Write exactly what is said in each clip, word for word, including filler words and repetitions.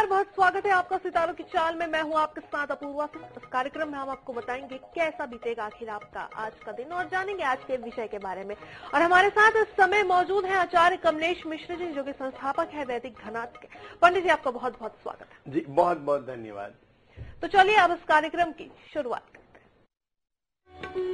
नमस्कार, बहुत स्वागत है आपका सितारों की चाल में। मैं हूं आपके साथ अपूर्वा सिंह। इस कार्यक्रम में हम आपको बताएंगे कैसा बीतेगा आखिर आपका आज का दिन और जानेंगे आज के विषय के बारे में। और हमारे साथ इस समय मौजूद हैं आचार्य कमलेश मिश्र जी, जो कि संस्थापक है वैदिक घनाथ के। पंडित जी, आपका बहुत बहुत स्वागत है। जी, बहुत बहुत धन्यवाद। तो चलिए अब इस कार्यक्रम की शुरुआत करते हैं।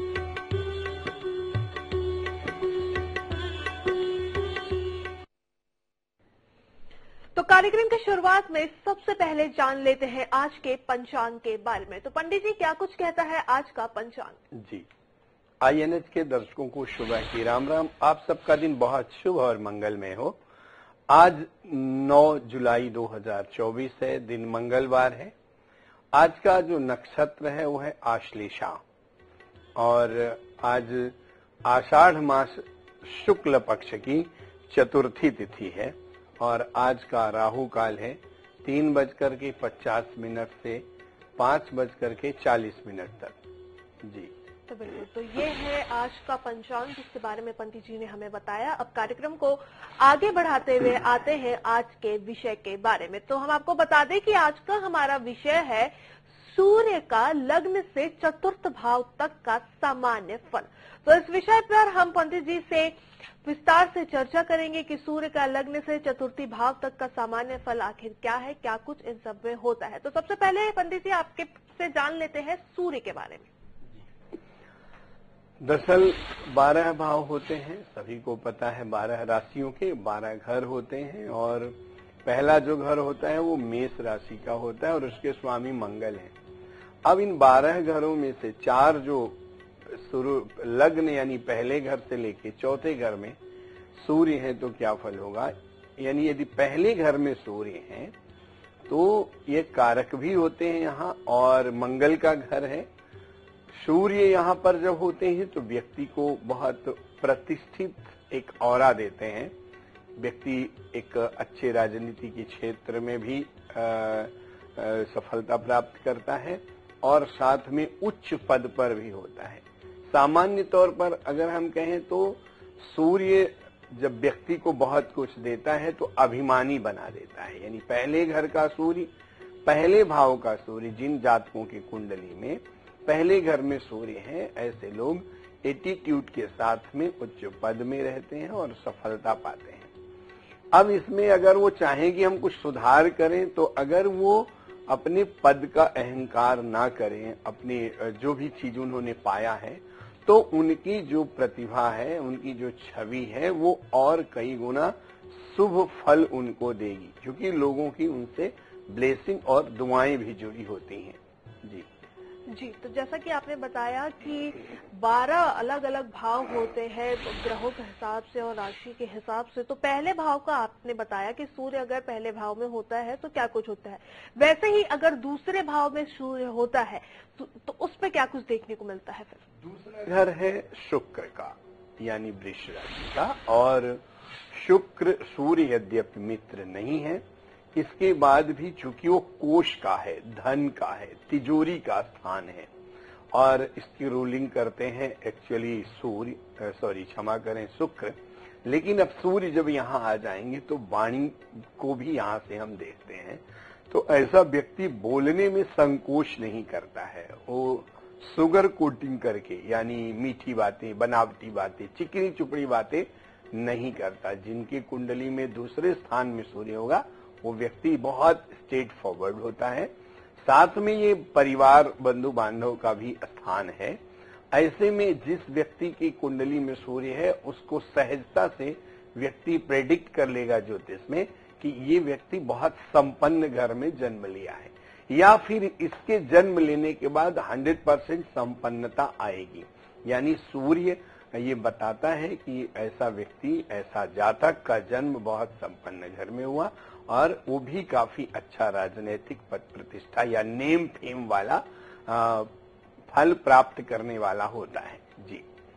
तो कार्यक्रम की शुरुआत में सबसे पहले जान लेते हैं आज के पंचांग के बारे में। तो पंडित जी, क्या कुछ कहता है आज का पंचांग? जी, आईएनएच के दर्शकों को सुबह की राम राम। आप सबका दिन बहुत शुभ और मंगलमय हो। आज नौ जुलाई दो हज़ार चौबीस है, दिन मंगलवार है। आज का जो नक्षत्र है वो है आश्लेषा और आज आषाढ़ मास शुक्ल पक्ष की चतुर्थी तिथि है और आज का राहु काल है तीन बजकर के पचास मिनट से पांच बजकर के चालीस मिनट तक। जी, तो बिल्कुल, तो ये है आज का पंचांग जिसके बारे में पंडित जी ने हमें बताया। अब कार्यक्रम को आगे बढ़ाते हुए आते हैं आज के विषय के बारे में। तो हम आपको बता दें कि आज का हमारा विषय है सूर्य का लग्न से चतुर्थ भाव तक का सामान्य फल। तो इस विषय पर हम पंडित जी से विस्तार से चर्चा करेंगे कि सूर्य का लग्न से चतुर्थी भाव तक का सामान्य फल आखिर क्या है, क्या कुछ इन सब में होता है। तो सबसे पहले पंडित जी आपके से जान लेते हैं सूर्य के बारे में। दरअसल बारह भाव होते हैं, सभी को पता है। बारह राशियों के बारह घर होते हैं और पहला जो घर होता है वो मेष राशि का होता है और उसके स्वामी मंगल हैं। अब इन बारह घरों में से चार जो शुरू लग्न यानी पहले घर से लेके चौथे घर में सूर्य है तो क्या फल होगा। यानी यदि पहले घर में सूर्य है तो ये कारक भी होते हैं यहाँ और मंगल का घर है। सूर्य यहाँ पर जब होते हैं तो व्यक्ति को बहुत प्रतिष्ठित एक ऑरा देते हैं। व्यक्ति एक अच्छे राजनीति के क्षेत्र में भी आ, आ, सफलता प्राप्त करता है और साथ में उच्च पद पर भी होता है। सामान्य तौर पर अगर हम कहें तो सूर्य जब व्यक्ति को बहुत कुछ देता है तो अभिमानी बना देता है। यानी पहले घर का सूर्य, पहले भाव का सूर्य, जिन जातकों की कुंडली में पहले घर में सूर्य है, ऐसे लोग एटीट्यूड के साथ में उच्च पद में रहते हैं और सफलता पाते हैं। अब इसमें अगर वो चाहें कि हम कुछ सुधार करें तो अगर वो अपने पद का अहंकार ना करें, अपने जो भी चीज उन्होंने पाया है तो उनकी जो प्रतिभा है, उनकी जो छवि है वो और कई गुना शुभ फल उनको देगी, क्योंकि लोगों की उनसे ब्लेसिंग और दुआएं भी जुड़ी होती हैं। जी जी, तो जैसा कि आपने बताया कि बारह अलग अलग भाव होते हैं ग्रहों के हिसाब से और राशि के हिसाब से। तो पहले भाव का आपने बताया कि सूर्य अगर पहले भाव में होता है तो क्या कुछ होता है। वैसे ही अगर दूसरे भाव में सूर्य होता है तो, तो उस पर क्या कुछ देखने को मिलता है। फिर दूसरा घर है शुक्र का, यानी वृष राशि का। और शुक्र सूर्य यद्यपि मित्र नहीं है, इसके बाद भी चूंकि वो कोष का है, धन का है, तिजोरी का स्थान है और इसकी रूलिंग करते हैं एक्चुअली सूर्य, सॉरी क्षमा करें शुक्र। लेकिन अब सूर्य जब यहाँ आ जाएंगे तो वाणी को भी यहाँ से हम देखते हैं। तो ऐसा व्यक्ति बोलने में संकोच नहीं करता है। वो सुगर कोटिंग करके, यानी मीठी बातें, बनावटी बातें, चिकनी चुपड़ी बातें नहीं करता। जिनकी कुंडली में दूसरे स्थान में सूर्य होगा वो व्यक्ति बहुत स्ट्रेट फॉरवर्ड होता है। साथ में ये परिवार, बंधु बांधव का भी स्थान है। ऐसे में जिस व्यक्ति की कुंडली में सूर्य है उसको सहजता से व्यक्ति प्रेडिक्ट कर लेगा ज्योतिष में कि ये व्यक्ति बहुत संपन्न घर में जन्म लिया है, या फिर इसके जन्म लेने के बाद हंड्रेड परसेंट संपन्नता आएगी। यानी सूर्य ये बताता है कि ऐसा व्यक्ति, ऐसा जातक का जन्म बहुत संपन्न घर में हुआ और वो भी काफी अच्छा राजनीतिक पद प्रतिष्ठा या नेम फेम वाला आ, फल प्राप्त करने वाला होता है। जी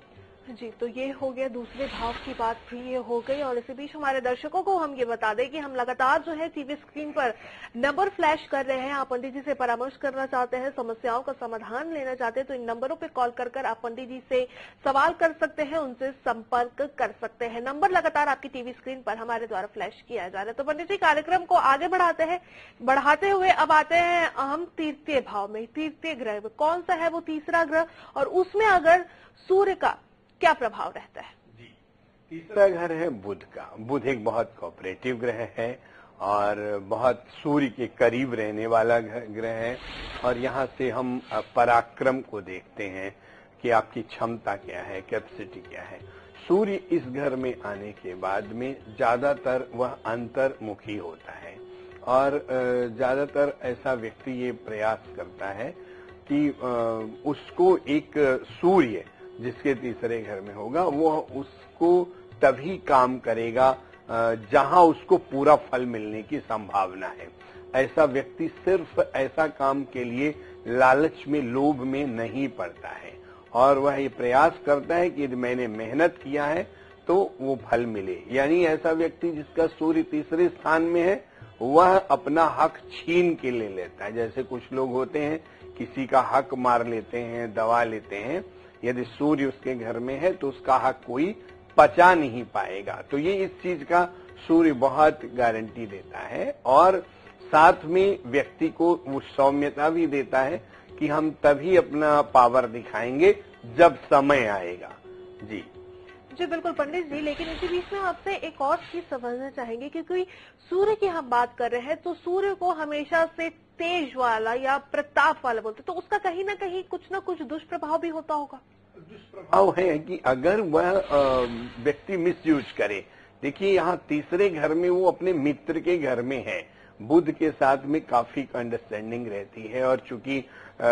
जी, तो ये हो गया दूसरे भाव की बात भी ये हो गई। और इसी बीच हमारे दर्शकों को हम ये बता दें कि हम लगातार जो है टीवी स्क्रीन पर नंबर फ्लैश कर रहे हैं। आप पंडित जी से परामर्श करना चाहते हैं, समस्याओं का समाधान लेना चाहते हैं, तो इन नंबरों पे कॉल कर कर आप पंडित जी से सवाल कर सकते हैं, उनसे संपर्क कर सकते हैं। नंबर लगातार आपकी टीवी स्क्रीन पर हमारे द्वारा फ्लैश किया जा रहा है। तो पंडित जी, कार्यक्रम को आगे बढ़ाते हैं, बढ़ाते हुए अब आते हैं हम तृतीय भाव में। तृतीय ग्रह में कौन सा है वो तीसरा ग्रह, और उसमें अगर सूर्य का क्या प्रभाव रहता है? जी, तीसरा घर है बुध का। बुध एक बहुत कोऑपरेटिव ग्रह है और बहुत सूर्य के करीब रहने वाला ग्रह है। और यहाँ से हम पराक्रम को देखते हैं कि आपकी क्षमता क्या है, कैपेसिटी क्या है। सूर्य इस घर में आने के बाद में ज्यादातर वह अंतर्मुखी होता है और ज्यादातर ऐसा व्यक्ति ये प्रयास करता है कि उसको एक सूर्य जिसके तीसरे घर में होगा वो उसको तभी काम करेगा जहां उसको पूरा फल मिलने की संभावना है। ऐसा व्यक्ति सिर्फ ऐसा काम के लिए लालच में, लोभ में नहीं पड़ता है और वह ये प्रयास करता है कि यदि मैंने मेहनत किया है तो वो फल मिले। यानी ऐसा व्यक्ति जिसका सूर्य तीसरे स्थान में है वह अपना हक छीन के ले लेता है। जैसे कुछ लोग होते हैं किसी का हक मार लेते हैं, दबा लेते हैं। यदि सूर्य उसके घर में है तो उसका हक कोई पचा नहीं पाएगा। तो ये इस चीज का सूर्य बहुत गारंटी देता है और साथ में व्यक्ति को वो सौम्यता भी देता है कि हम तभी अपना पावर दिखाएंगे जब समय आएगा। जी जी बिल्कुल पंडित जी, लेकिन इसी बीच में आपसे एक और चीज समझना चाहेंगे, क्योंकि सूर्य की हम बात कर रहे हैं तो सूर्य को हमेशा से तेज वाला या प्रताप वाला बोलते, तो उसका कहीं ना कहीं कुछ ना कुछ दुष्प्रभाव भी होता होगा। दुष्प्रभाव है कि अगर वह व्यक्ति मिसयूज करे। देखिए, यहाँ तीसरे घर में वो अपने मित्र के घर में है, बुध के साथ में काफी अंडरस्टैंडिंग रहती है और चूंकि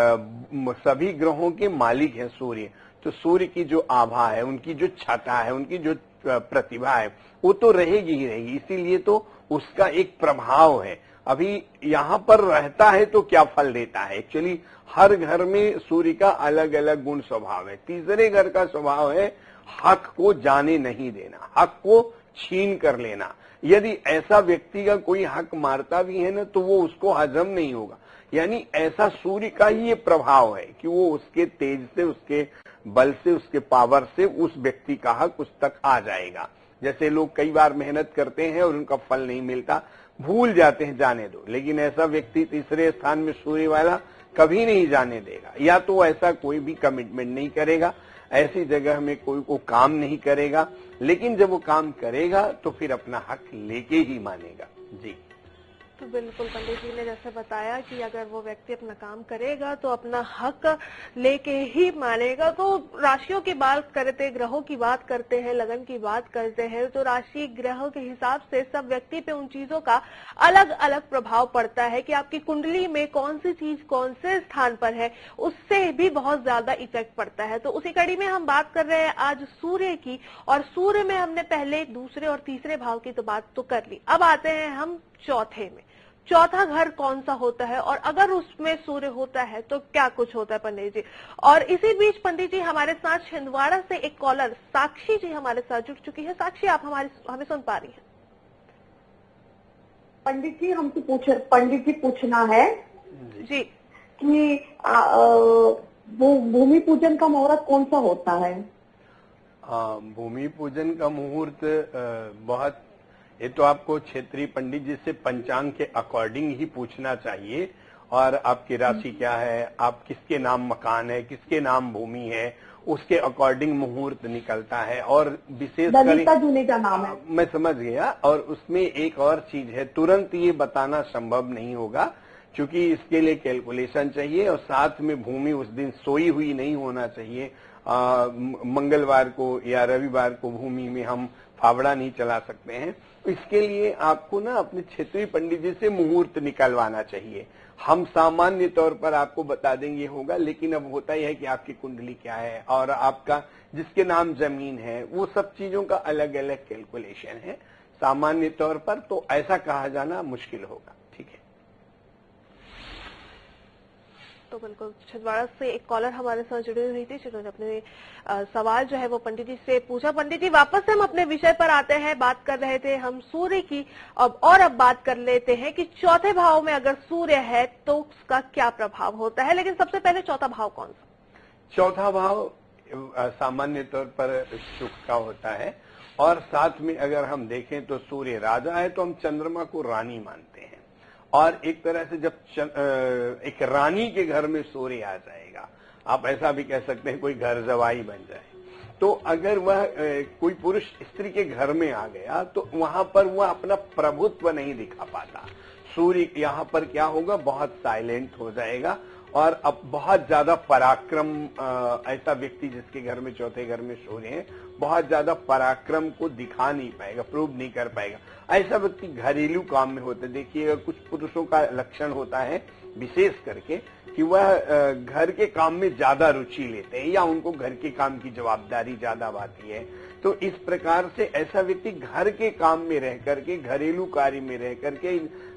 सभी ग्रहों के मालिक है सूर्य, तो सूर्य की जो आभा है, उनकी जो छटा है, उनकी जो प्रतिभा है वो तो रहेगी ही रहेगी। इसीलिए तो उसका एक प्रभाव है। अभी यहाँ पर रहता है तो क्या फल देता है। एक्चुअली हर घर में सूर्य का अलग अलग गुण स्वभाव है। तीसरे घर का स्वभाव है हक को जाने नहीं देना, हक को छीन कर लेना। यदि ऐसा व्यक्ति का कोई हक मारता भी है ना तो वो उसको हजम नहीं होगा। यानी ऐसा सूर्य का ही ये प्रभाव है कि वो उसके तेज से, उसके बल से, उसके पावर से उस व्यक्ति का हक उस तक आ जाएगा। जैसे लोग कई बार मेहनत करते हैं और उनका फल नहीं मिलता, भूल जाते हैं, जाने दो। लेकिन ऐसा व्यक्ति तीसरे स्थान में सूर्य वाला कभी नहीं जाने देगा। या तो ऐसा कोई भी कमिटमेंट नहीं करेगा, ऐसी जगह में कोई को काम नहीं करेगा, लेकिन जब वो काम करेगा तो फिर अपना हक लेके ही मानेगा। जी तो बिल्कुल पंडित जी ने जैसे बताया कि अगर वो व्यक्ति अपना काम करेगा तो अपना हक लेके ही मानेगा। तो राशियों की बात करते, ग्रहों की बात करते हैं, लगन की बात करते हैं, तो राशि ग्रहों के हिसाब से सब व्यक्ति पे उन चीजों का अलग अलग प्रभाव पड़ता है कि आपकी कुंडली में कौन सी चीज कौन से स्थान पर है, उससे भी बहुत ज्यादा इफेक्ट पड़ता है। तो उसी कड़ी में हम बात कर रहे हैं आज सूर्य की, और सूर्य में हमने पहले दूसरे और तीसरे भाव की तो बात तो कर ली। अब आते हैं हम चौथे में। चौथा घर कौन सा होता है और अगर उसमें सूर्य होता है तो क्या कुछ होता है पंडित जी। और इसी बीच पंडित जी हमारे साथ छिंदवाड़ा से एक कॉलर साक्षी जी हमारे साथ जुड़ चुकी है। साक्षी, आप हमारे हमें सुन पा रही हैं? पंडित जी हमसे पूछ पंडित जी पूछना है जी कि आ, आ, वो भूमि पूजन का मुहूर्त कौन सा होता है? भूमि पूजन का मुहूर्त बहुत, ये तो आपको क्षेत्रीय पंडित जी से पंचांग के अकॉर्डिंग ही पूछना चाहिए। और आपकी राशि क्या है, आप किसके नाम मकान है, किसके नाम भूमि है, उसके अकॉर्डिंग मुहूर्त निकलता है। और विशेष ललिता जुनेजा नाम है। मैं समझ गया। और उसमें एक और चीज है, तुरंत ये बताना संभव नहीं होगा क्योंकि इसके लिए कैलकुलेशन चाहिए और साथ में भूमि उस दिन सोई हुई नहीं होना चाहिए। आ, मंगलवार को या रविवार को भूमि में हम फावड़ा नहीं चला सकते हैं। इसके लिए आपको ना अपने क्षेत्रीय पंडित जी से मुहूर्त निकलवाना चाहिए। हम सामान्य तौर पर आपको बता देंगे होगा, लेकिन अब होता ही है कि आपकी कुंडली क्या है और आपका जिसके नाम जमीन है, वो सब चीजों का अलग अलग कैलकुलेशन है। सामान्य तौर पर तो ऐसा कहा जाना मुश्किल होगा। ठीक है। तो बिल्कुल छिंदवाड़ा से एक कॉलर हमारे साथ जुड़ी हुई थी जिन्होंने अपने आ, सवाल जो है वो पंडित जी से पूछा। पंडित जी वापस से हम अपने विषय पर आते हैं। बात कर रहे थे हम सूर्य की, अब और अब बात कर लेते हैं कि चौथे भाव में अगर सूर्य है तो उसका क्या प्रभाव होता है। लेकिन सबसे पहले चौथा भाव कौन सा? चौथा भाव सामान्य तौर पर सुख का होता है, और साथ में अगर हम देखें तो सूर्य राजा है तो हम चंद्रमा को रानी मानते हैं, और एक तरह से जब एक रानी के घर में सूर्य आ जाएगा, आप ऐसा भी कह सकते हैं कोई घर जवाई बन जाए, तो अगर वह कोई पुरुष स्त्री के घर में आ गया तो वहां पर वह अपना प्रभुत्व नहीं दिखा पाता। सूर्य यहाँ पर क्या होगा, बहुत साइलेंट हो जाएगा, और अब बहुत ज्यादा पराक्रम, ऐसा व्यक्ति जिसके घर में चौथे घर में सूर्य है बहुत ज्यादा पराक्रम को दिखा नहीं पाएगा, प्रूव नहीं कर पाएगा। ऐसा व्यक्ति घरेलू काम में होता है। देखिएगा कुछ पुरुषों का लक्षण होता है विशेष करके कि वह घर के काम में ज्यादा रुचि लेते हैं या उनको घर के काम की जवाबदारी ज्यादा आती है। तो इस प्रकार से ऐसा व्यक्ति घर के काम में रह करके, घरेलू कार्य में रह करके,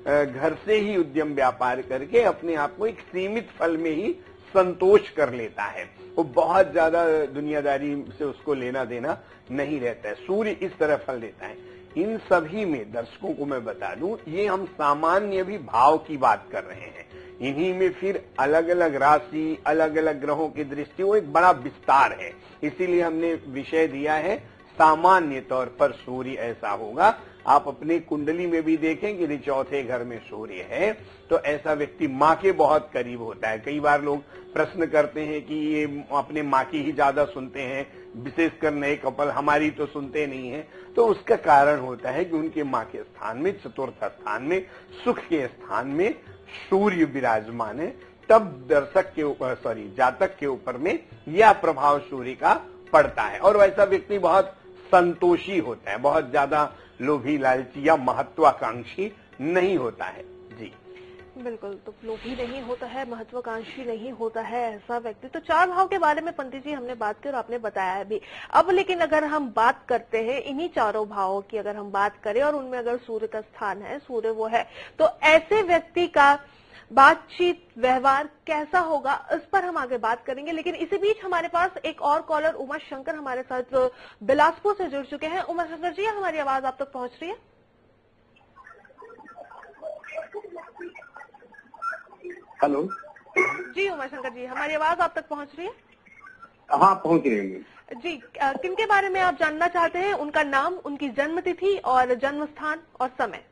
घर से ही उद्यम व्यापार करके अपने आप को एक सीमित फल में ही संतोष कर लेता है। वो बहुत ज्यादा दुनियादारी से उसको लेना देना नहीं रहता है। सूर्य इस तरह फल देता है। इन सभी में दर्शकों को मैं बता दूं, ये हम सामान्य भी भाव की बात कर रहे हैं। इन्हीं में फिर अलग अलग राशि, अलग अलग ग्रहों की दृष्टि, वो एक बड़ा विस्तार है। इसीलिए हमने विषय दिया है सामान्य तौर पर सूर्य ऐसा होगा। आप अपनी कुंडली में भी देखें कि चौथे घर में सूर्य है तो ऐसा व्यक्ति माँ के बहुत करीब होता है। कई बार लोग प्रश्न करते हैं कि ये अपने माँ की ही ज्यादा सुनते हैं, विशेषकर नए कपल, हमारी तो सुनते नहीं है। तो उसका कारण होता है कि उनके माँ के स्थान में, चतुर्थ स्थान में, सुख के स्थान में सूर्य विराजमान है। तब दर्शक के ऊपर, सॉरी जातक के ऊपर में यह प्रभाव सूर्य का पड़ता है, और वैसा व्यक्ति बहुत संतोषी होता है, बहुत ज्यादा लोभी, लालची या महत्वाकांक्षी नहीं होता है। जी बिल्कुल, तो लोभी नहीं होता है, महत्वाकांक्षी नहीं होता है ऐसा व्यक्ति। तो चार भाव के बारे में पंडित जी हमने बात की और आपने बताया भी। अब लेकिन अगर हम बात करते हैं इन्हीं चारों भावों की, अगर हम बात करें और उनमें अगर सूर्य का स्थान है, सूर्य वो है, तो ऐसे व्यक्ति का बातचीत, व्यवहार कैसा होगा, इस पर हम आगे बात करेंगे। लेकिन इसी बीच हमारे पास एक और कॉलर उमा शंकर हमारे साथ बिलासपुर से जुड़ चुके हैं। उमा शंकर जी, हमारी आवाज आप तक पहुंच रही है? हेलो जी उमा शंकर जी, हमारी आवाज आप तक पहुंच रही है? हाँ, पहुंच रही है जी। किनके बारे में आप जानना चाहते हैं? उनका नाम, उनकी जन्म तिथि और जन्म स्थान और समय।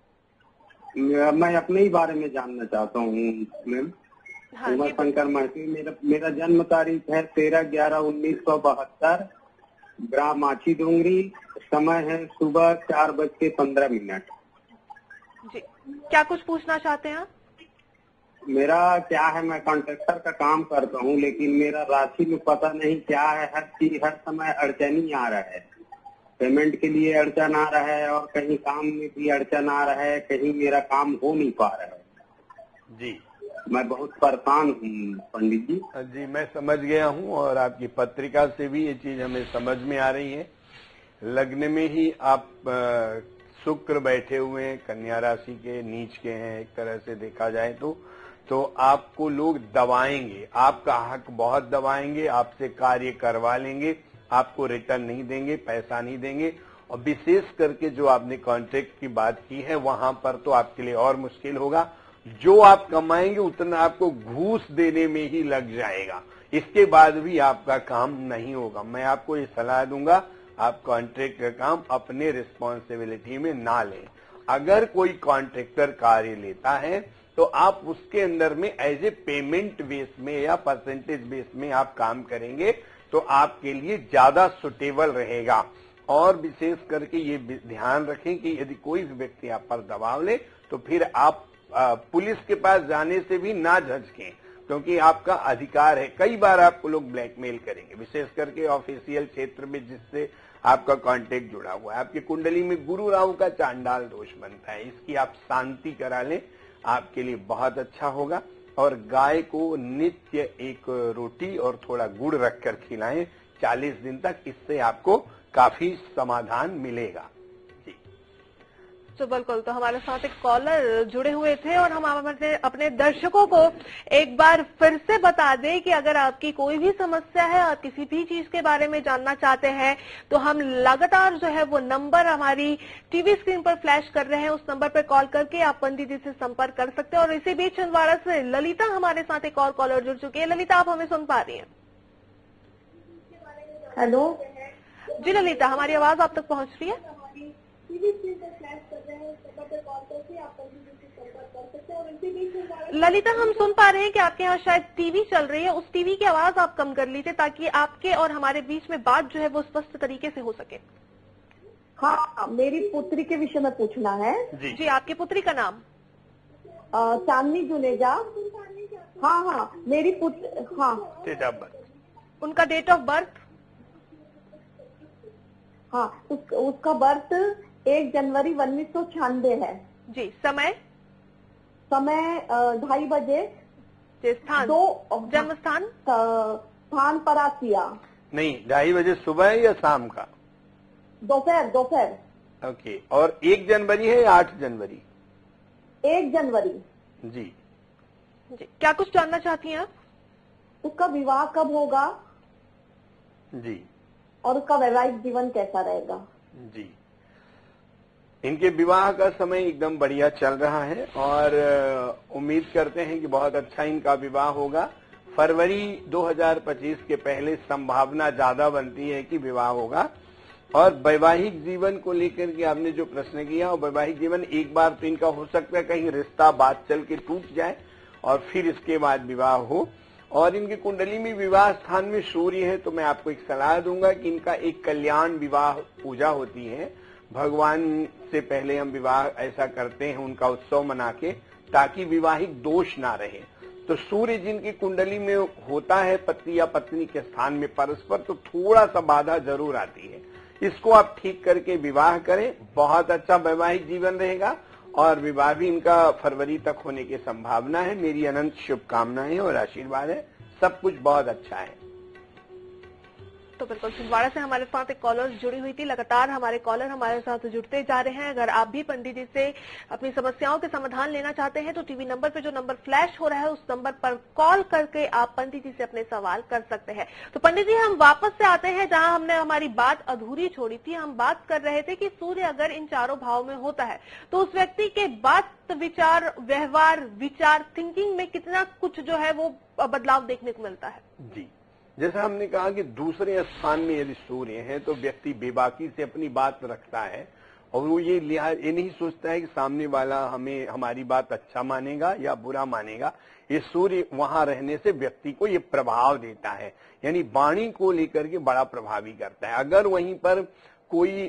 मैं अपने ही बारे में जानना चाहता हूँ मैम। हाँ, उमा शंकर महती। मेरा मेरा जन्म तारीख है तेरह ग्यारह उन्नीस सौ बहत्तर, ग्राम माची डोंगरी। समय है सुबह चार बज के पंद्रह मिनट। जी, क्या कुछ पूछना चाहते हैं आप? मेरा क्या है, मैं कॉन्ट्रैक्टर का काम करता हूँ, लेकिन मेरा राशि में पता नहीं क्या है। हर चीज हर समय अड़चन ही आ रहा है। पेमेंट के लिए अड़चन आ रहा है और कहीं काम में भी अड़चन आ रहा है, कहीं मेरा काम हो नहीं पा रहा है। जी, मैं बहुत परेशान हूँ पंडित जी। जी मैं समझ गया हूँ, और आपकी पत्रिका से भी ये चीज हमें समझ में आ रही है। लग्न में ही आप शुक्र बैठे हुए हैं, कन्या राशि के नीच के हैं, एक तरह से देखा जाए तो तो आपको लोग दबाएंगे, आपका हक बहुत दबाएंगे, आपसे कार्य करवा लेंगे, आपको रिटर्न नहीं देंगे, पैसा नहीं देंगे। और विशेष करके जो आपने कॉन्ट्रैक्ट की बात की है वहां पर तो आपके लिए और मुश्किल होगा। जो आप कमाएंगे उतना आपको घूस देने में ही लग जाएगा, इसके बाद भी आपका काम नहीं होगा। मैं आपको ये सलाह दूंगा, आप कॉन्ट्रैक्ट का काम अपने रिस्पॉन्सिबिलिटी में ना लें। अगर कोई कॉन्ट्रैक्टर कार्य लेता है तो आप उसके अंदर में एज ए पेमेंट बेस में या परसेंटेज बेस में आप काम करेंगे तो आपके लिए ज्यादा सुटेबल रहेगा। और विशेष करके ये ध्यान रखें कि यदि कोई भी व्यक्ति आप पर दबाव ले तो फिर आप पुलिस के पास जाने से भी ना झिझकें, क्योंकि आपका अधिकार है। कई बार आपको लोग ब्लैकमेल करेंगे, विशेष करके ऑफिशियल क्षेत्र में जिससे आपका कांटेक्ट जुड़ा हुआ है। आपकी कुंडली में गुरु राहु का चांडाल दोष बनता है, इसकी आप शांति करा लें, आपके लिए बहुत अच्छा होगा। और गाय को नित्य एक रोटी और थोड़ा गुड़ रखकर खिलाएं चालीस दिन तक, इससे आपको काफी समाधान मिलेगा। जी, तो बिल्कुल, तो हमारे साथ एक कॉलर जुड़े हुए थे और हम अपने अपने दर्शकों को एक बार फिर से बता दें कि अगर आपकी कोई भी समस्या है और किसी भी चीज के बारे में जानना चाहते हैं तो हम लगातार जो है वो नंबर हमारी टीवी स्क्रीन पर फ्लैश कर रहे हैं, उस नंबर पर कॉल करके आप पंडित जी से संपर्क कर सकते हैं। और इसी बीच छिंदवाड़ा से ललिता हमारे साथ एक और कॉलर जुड़ चुकी है। ललिता, आप हमें सुन पा रही हैं? हेलो जी ललिता, हमारी आवाज आप तक पहुंच रही है? ललिता, हम सुन पा रहे हैं कि आपके यहाँ शायद टीवी चल रही है, उस टीवी की आवाज आप कम कर लीजिए ताकि आपके और हमारे बीच में बात जो है वो स्पष्ट तरीके से हो सके। हाँ, मेरी पुत्री के विषय में पूछना है। जी, जी आपकी पुत्री का नाम? आ, चांदनी जुनेजा। हाँ हाँ, मेरी पुत्री। हाँ, डेट ऑफ बर्थ? उनका डेट ऑफ बर्थ? हाँ, उस, उसका बर्थ एक जनवरी उन्नीस सौ छियानवे है। जी, समय? समय ढाई बजे। स्थान? दो जन्म स्थान? स्थान परासिया। नहीं, ढाई बजे सुबह या शाम का? दोपहर दोपहर। ओके, और एक जनवरी है या आठ जनवरी? एक जनवरी। जी जी, क्या कुछ जानना चाहती हैं आप? उसका विवाह कब होगा जी, और उसका वैवाहिक जीवन कैसा रहेगा? जी, इनके विवाह का समय एकदम बढ़िया चल रहा है और उम्मीद करते हैं कि बहुत अच्छा इनका विवाह होगा। फरवरी दो हज़ार पच्चीस के पहले संभावना ज्यादा बनती है कि विवाह होगा। और वैवाहिक जीवन को लेकर के आपने जो प्रश्न किया, और वैवाहिक जीवन एक बार तो इनका हो सकता है कहीं रिश्ता बात चल के टूट जाए और फिर इसके बाद विवाह हो। और इनकी कुंडली में विवाह स्थान में सूर्य है, तो मैं आपको एक सलाह दूंगा कि इनका एक कल्याण विवाह पूजा होती है। भगवान से पहले हम विवाह ऐसा करते हैं, उनका उत्सव मना के, ताकि विवाहिक दोष ना रहे। तो सूर्य जिनकी कुंडली में होता है पति या पत्नी के स्थान में परस्पर, तो थोड़ा सा बाधा जरूर आती है। इसको आप ठीक करके विवाह करें, बहुत अच्छा वैवाहिक जीवन रहेगा और विवाह भी इनका फरवरी तक होने की संभावना है। मेरी अनंत शुभकामनाएं और आशीर्वाद है, सब कुछ बहुत अच्छा है। तो बिल्कुल, छिंदवाड़ा से हमारे साथ एक कॉलर जुड़ी हुई थी। लगातार हमारे कॉलर हमारे साथ जुड़ते जा रहे हैं। अगर आप भी पंडित जी से अपनी समस्याओं के समाधान लेना चाहते हैं तो टीवी नंबर पे जो नंबर फ्लैश हो रहा है उस नंबर पर कॉल करके आप पंडित जी से अपने सवाल कर सकते हैं। तो पंडित जी, हम वापस से आते हैं जहां हमने हमारी बात अधूरी छोड़ी थी। हम बात कर रहे थे कि सूर्य अगर इन चारों भाव में होता है तो उस व्यक्ति के बात, विचार, व्यवहार, विचार, थिंकिंग में कितना कुछ जो है वो बदलाव देखने को मिलता है। जी, जैसा हमने कहा कि दूसरे स्थान में यदि सूर्य है तो व्यक्ति बेबाकी से अपनी बात रखता है और वो ये लिहाज ये नहीं सोचता है कि सामने वाला हमें हमारी बात अच्छा मानेगा या बुरा मानेगा। ये सूर्य वहां रहने से व्यक्ति को ये प्रभाव देता है, यानी वाणी को लेकर के बड़ा प्रभावी करता है। अगर वहीं पर कोई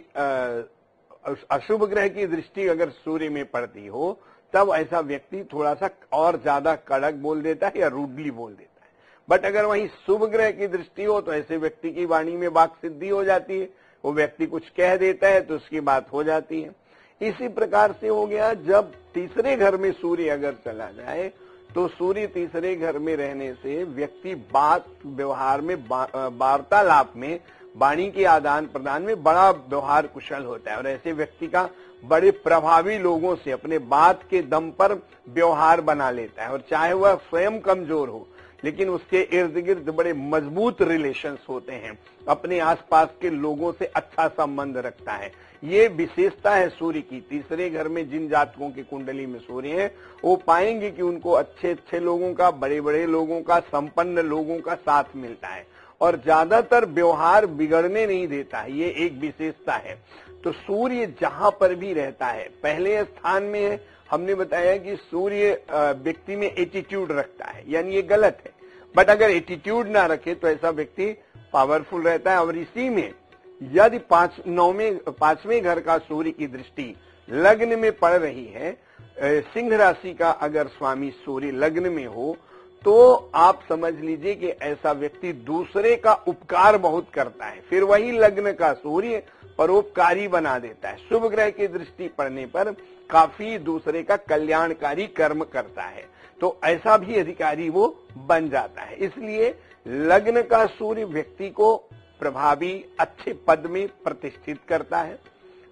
अशुभ ग्रह की दृष्टि अगर सूर्य में पड़ती हो तब ऐसा व्यक्ति थोड़ा सा और ज्यादा कड़क बोल देता है या रूडली बोल देता है। बट अगर वहीं शुभ ग्रह की दृष्टि हो तो ऐसे व्यक्ति की वाणी में वाक सिद्धि हो जाती है, वो व्यक्ति कुछ कह देता है तो उसकी बात हो जाती है। इसी प्रकार से हो गया, जब तीसरे घर में सूर्य अगर चला जाए तो सूर्य तीसरे घर में रहने से व्यक्ति बात व्यवहार में, वार्तालाप में, वाणी के आदान प्रदान में बड़ा व्यवहार कुशल होता है और ऐसे व्यक्ति का बड़े प्रभावी लोगों से अपने बात के दम पर व्यवहार बना लेता है। और चाहे वह स्वयं कमजोर हो लेकिन उसके इर्द गिर्द बड़े मजबूत रिलेशंस होते हैं, अपने आसपास के लोगों से अच्छा संबंध रखता है। ये विशेषता है सूर्य की। तीसरे घर में जिन जातकों की कुंडली में सूर्य है वो पाएंगे कि उनको अच्छे अच्छे लोगों का, बड़े बड़े लोगों का, संपन्न लोगों का साथ मिलता है और ज्यादातर व्यवहार बिगड़ने नहीं देता है। ये एक विशेषता है। तो सूर्य जहां पर भी रहता है, पहले स्थान में है, हमने बताया कि सूर्य व्यक्ति में एटीट्यूड रखता है, यानी ये गलत है। बट अगर एटीट्यूड ना रखे तो ऐसा व्यक्ति पावरफुल रहता है। और इसी में यदि पांच नौवें पांचवें घर का सूर्य की दृष्टि लग्न में पड़ रही है, सिंह राशि का अगर स्वामी सूर्य लग्न में हो तो आप समझ लीजिए कि ऐसा व्यक्ति दूसरे का उपकार बहुत करता है। फिर वही लग्न का सूर्य परोपकारी बना देता है। शुभ ग्रह की दृष्टि पड़ने पर काफी दूसरे का कल्याणकारी कर्म करता है, तो ऐसा भी अधिकारी वो बन जाता है। इसलिए लग्न का सूर्य व्यक्ति को प्रभावी अच्छे पद में प्रतिष्ठित करता है।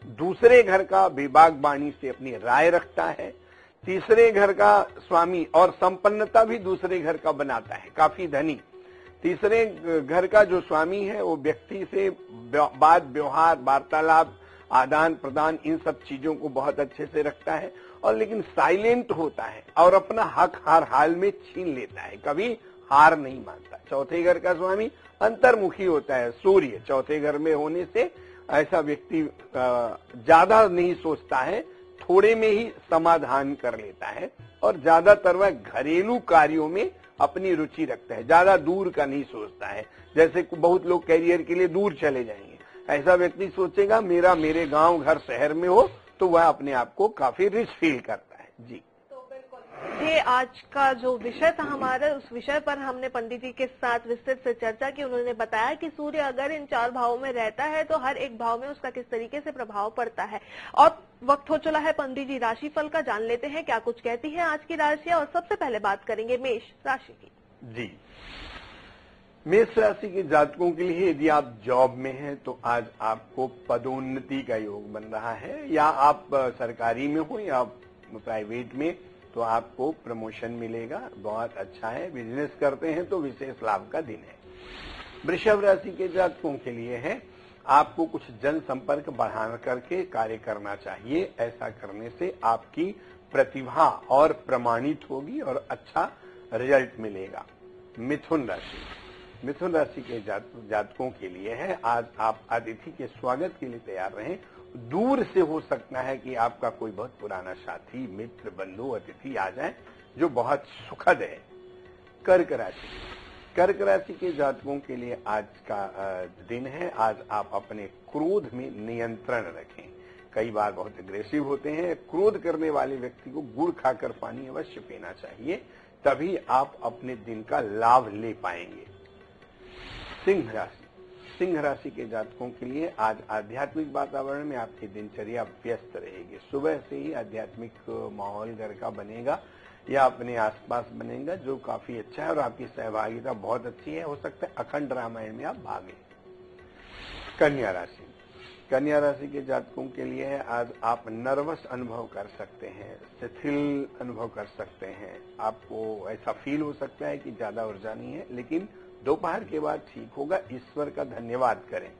दूसरे घर का विभाग वाणी से अपनी राय रखता है, तीसरे घर का स्वामी और संपन्नता भी दूसरे घर का बनाता है, काफी धनी। तीसरे घर का जो स्वामी है वो व्यक्ति से बात व्यवहार वार्तालाप आदान प्रदान इन सब चीजों को बहुत अच्छे से रखता है, और लेकिन साइलेंट होता है और अपना हक हर हाल में छीन लेता है, कभी हार नहीं मानता। चौथे घर का स्वामी अंतर्मुखी होता है, सूर्य चौथे घर में होने से ऐसा व्यक्ति ज्यादा नहीं सोचता है, थोड़े में ही समाधान कर लेता है, और ज्यादातर वह घरेलू कार्यों में अपनी रुचि रखता है, ज्यादा दूर का नहीं सोचता है। जैसे बहुत लोग कैरियर के लिए दूर चले जाएंगे, ऐसा व्यक्ति सोचेगा मेरा मेरे गांव घर शहर में हो, तो वह अपने आप को काफी रिच फील करता है। जी ये आज का जो विषय था हमारा, उस विषय पर हमने पंडित जी के साथ विस्तृत से चर्चा की। उन्होंने बताया कि सूर्य अगर इन चार भावों में रहता है तो हर एक भाव में उसका किस तरीके से प्रभाव पड़ता है। और वक्त हो चला है पंडित जी राशिफल का, जान लेते हैं क्या कुछ कहती है आज की राशियां। और सबसे पहले बात करेंगे मेष राशि की। जी, मेष राशि के जातकों के लिए यदि आप जॉब में हैं तो आज आपको पदोन्नति का योग बन रहा है, या आप सरकारी में हो या प्राइवेट में, तो आपको प्रमोशन मिलेगा, बहुत अच्छा है। बिजनेस करते हैं तो विशेष लाभ का दिन है। वृषभ राशि के जातकों के लिए है, आपको कुछ जनसंपर्क बढ़ा करके कार्य करना चाहिए, ऐसा करने से आपकी प्रतिभा और प्रमाणित होगी और अच्छा रिजल्ट मिलेगा। मिथुन राशि, मिथुन राशि के जातकों के लिए है, आज आप अतिथि के स्वागत के लिए तैयार रहें। दूर से हो सकता है कि आपका कोई बहुत पुराना साथी मित्र बंधु अतिथि आ जाए, जो बहुत सुखद है। कर्क राशि, कर्क राशि के जातकों के लिए आज का दिन है, आज आप अपने क्रोध में नियंत्रण रखें। कई बार बहुत अग्रेसिव होते हैं, क्रोध करने वाले व्यक्ति को गुड़ खाकर पानी अवश्य पीना चाहिए, तभी आप अपने दिन का लाभ ले पाएंगे। सिंह राशि, सिंह राशि के जातकों के लिए आज आध्यात्मिक वातावरण में आपकी दिनचर्या व्यस्त रहेगी। सुबह से ही आध्यात्मिक माहौल घर का बनेगा या अपने आसपास बनेगा, जो काफी अच्छा है, और आपकी सहभागिता बहुत अच्छी है। हो सकता है अखंड रामायण में आप भागे। कन्या राशि, कन्या राशि के जातकों के लिए है, आज आप नर्वस अनुभव कर सकते हैं, शिथिल अनुभव कर सकते हैं। आपको ऐसा फील हो सकता है कि ज्यादा ऊर्जा नहीं है, लेकिन दोपहर के बाद ठीक होगा। ईश्वर का धन्यवाद करें।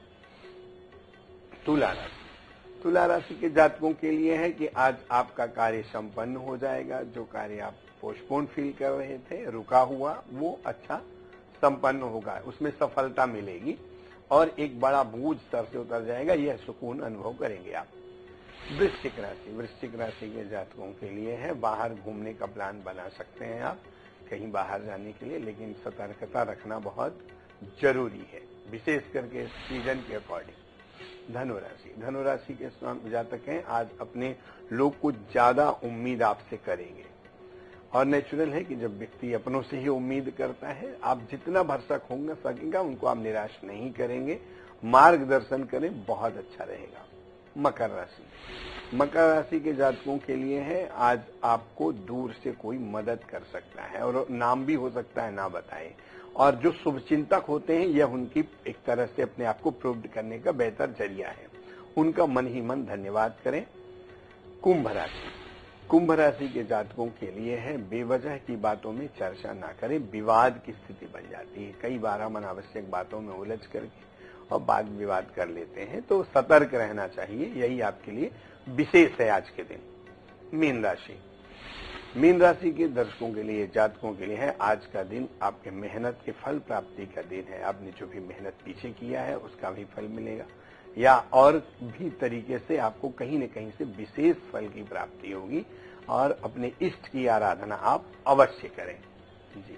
तुला राशि, तुला राशि के जातकों के लिए है कि आज आपका कार्य संपन्न हो जाएगा। जो कार्य आप पोस्टपोन फील कर रहे थे, रुका हुआ, वो अच्छा संपन्न होगा, उसमें सफलता मिलेगी और एक बड़ा बोझ सर से उतर जाएगा, यह सुकून अनुभव करेंगे आप। वृश्चिक राशि, वृश्चिक राशि के जातकों के लिए है, बाहर घूमने का प्लान बना सकते हैं आप कहीं बाहर जाने के लिए, लेकिन सतर्कता रखना बहुत जरूरी है, विशेष करके सीजन के अकॉर्डिंग। धनुराशि, धनुराशि के जातक हैं, आज अपने लोग कुछ ज्यादा उम्मीद आपसे करेंगे, और नेचुरल है कि जब व्यक्ति अपनों से ही उम्मीद करता है, आप जितना भरसक होंगे सकेगा उनको आप निराश नहीं करेंगे, मार्गदर्शन करें, बहुत अच्छा रहेगा। मकर राशि, मकर राशि के जातकों के लिए है, आज आपको दूर से कोई मदद कर सकता है, और नाम भी हो सकता है ना बताएं, और जो शुभचिंतक होते हैं यह उनकी एक तरह से अपने आप को प्रूव करने का बेहतर जरिया है, उनका मन ही मन धन्यवाद करें। कुंभ राशि, कुंभ राशि के जातकों के लिए है, बेवजह की बातों में चर्चा ना करें, विवाद की स्थिति बन जाती है। कई बार हम अनावश्यक बातों में उलझ करके और वाद विवाद कर लेते हैं, तो सतर्क रहना चाहिए, यही आपके लिए विशेष है आज के दिन। मीन राशि, मीन राशि के दर्शकों के लिए जातकों के लिए है, आज का दिन आपके मेहनत के फल प्राप्ति का दिन है। आपने जो भी मेहनत पीछे किया है उसका भी फल मिलेगा, या और भी तरीके से आपको कहीं न कहीं से विशेष फल की प्राप्ति होगी, और अपने इष्ट की आराधना आप अवश्य करें। जी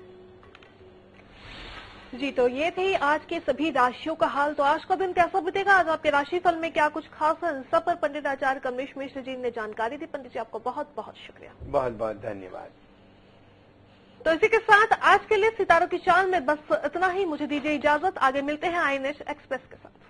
जी, तो ये थे आज के सभी राशियों का हाल। तो आज का दिन कैसा बीतेगा, आज आपके राशिफल में क्या कुछ खास है, सब पर पंडित आचार्य कमलेश मिश्र जी ने जानकारी दी। पंडित जी आपको बहुत बहुत शुक्रिया। बहुत बहुत धन्यवाद। तो इसी के साथ आज के लिए सितारों की चाल में बस इतना ही। मुझे दीजिए इजाजत, आगे मिलते हैं आई एन एच एक्सप्रेस के साथ।